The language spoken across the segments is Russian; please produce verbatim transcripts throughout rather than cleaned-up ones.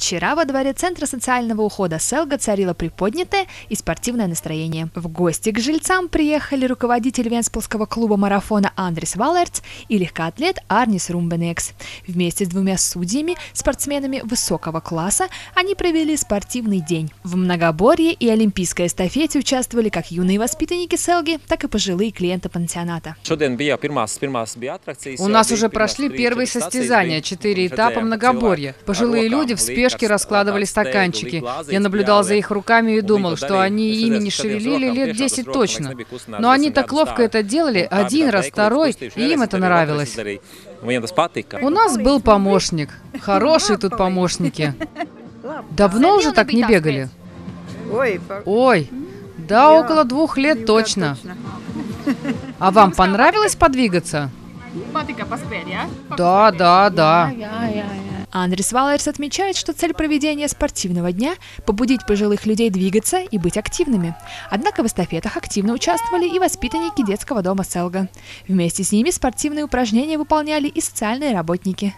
Вчера во дворе Центра социального ухода Селга царило приподнятое и спортивное настроение. В гости к жильцам приехали руководитель венспилского клуба марафона Андрис Валерц и легкоатлет Арнис Румбенекс. Вместе с двумя судьями, спортсменами высокого класса, они провели спортивный день. В многоборье и олимпийской эстафете участвовали как юные воспитанники Селги, так и пожилые клиенты пансионата. У нас уже прошли первые состязания, четыре этапа многоборья. Пожилые люди в спешке раскладывали стаканчики. Я наблюдал за их руками и думал, что они ими не шевелили лет десять точно. Но они так ловко это делали, один раз, второй, и им это нравилось. У нас был помощник. Хорошие тут помощники. Давно уже так не бегали? Ой, да, около двух лет точно. А вам понравилось подвигаться? Да, да, да. Андрис Валерс отмечает, что цель проведения спортивного дня – побудить пожилых людей двигаться и быть активными. Однако в эстафетах активно участвовали и воспитанники детского дома Селга. Вместе с ними спортивные упражнения выполняли и социальные работники.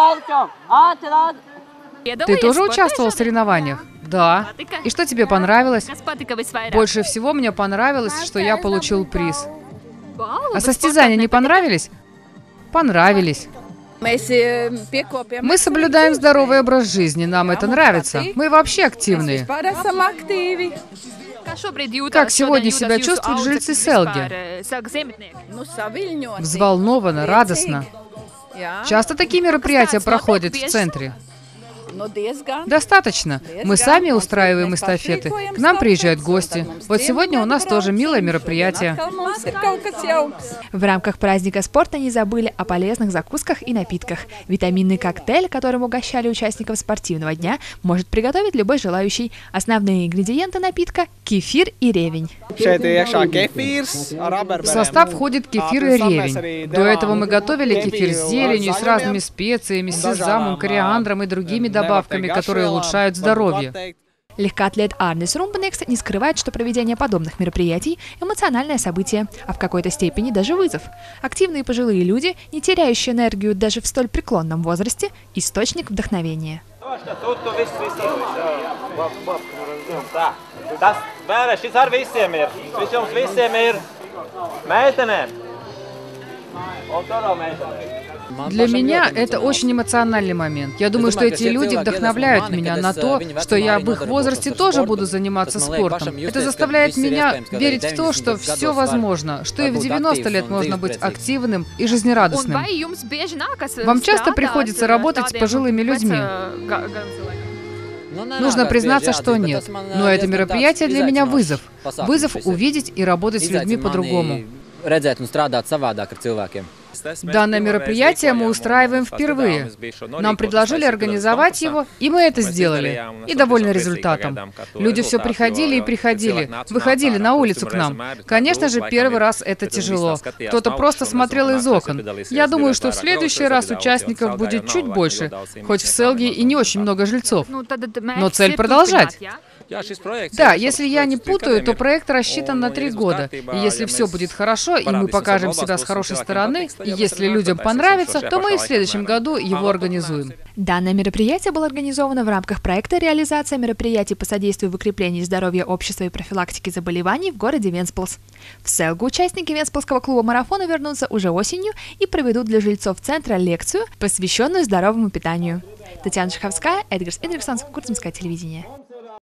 Ты тоже участвовал в соревнованиях? Да. И что тебе понравилось? Больше всего мне понравилось, что я получил приз. А состязания не понравились? Понравились. Мы соблюдаем здоровый образ жизни, нам это нравится. Мы вообще активные. Как сегодня себя чувствуют жильцы Селги? Взволнованно, радостно. Часто такие мероприятия проходят в центре? Достаточно. Мы сами устраиваем эстафеты. К нам приезжают гости. Вот сегодня у нас тоже милое мероприятие. В рамках праздника спорта не забыли о полезных закусках и напитках. Витаминный коктейль, которым угощали участников спортивного дня, может приготовить любой желающий. Основные ингредиенты напитка – кефир и ревень. В состав входит кефир и ревень. До этого мы готовили кефир с зеленью, с разными специями, с сезамом, кориандром и другими добавками, которые улучшают здоровье. Легкоатлет Арнис Румбенекс не скрывает, что проведение подобных мероприятий – эмоциональное событие, а в какой-то степени даже вызов. Активные пожилые люди, не теряющие энергию даже в столь преклонном возрасте – источник вдохновения. Для меня это очень эмоциональный момент. Я думаю, что эти люди вдохновляют меня на то, что я в их возрасте тоже буду заниматься спортом. Это заставляет меня верить в то, что все возможно, что и в девяносто лет можно быть активным и жизнерадостным. Вам часто приходится работать с пожилыми людьми? Нужно признаться, что нет. Но это мероприятие для меня вызов. Вызов увидеть и работать с людьми по-другому. Данное мероприятие мы устраиваем впервые. Нам предложили организовать его, и мы это сделали. И довольны результатом. Люди все приходили и приходили, выходили на улицу к нам. Конечно же, первый раз это тяжело. Кто-то просто смотрел из окон. Я думаю, что в следующий раз участников будет чуть больше, хоть в Селге и не очень много жильцов. Но цель продолжать. Да, если я не путаю, то проект рассчитан на три года. И если все будет хорошо, и мы покажем себя с хорошей стороны, и если людям понравится, то мы и в следующем году его организуем. Данное мероприятие было организовано в рамках проекта «Реализация мероприятий по содействию выкреплению здоровья общества и профилактики заболеваний в городе Венспилс». В Селгу участники Венспилского клуба марафона вернутся уже осенью и проведут для жильцов центра лекцию, посвященную здоровому питанию. Татьяна Шаховская, Эдгарс Идриксон, Курцемское телевидение.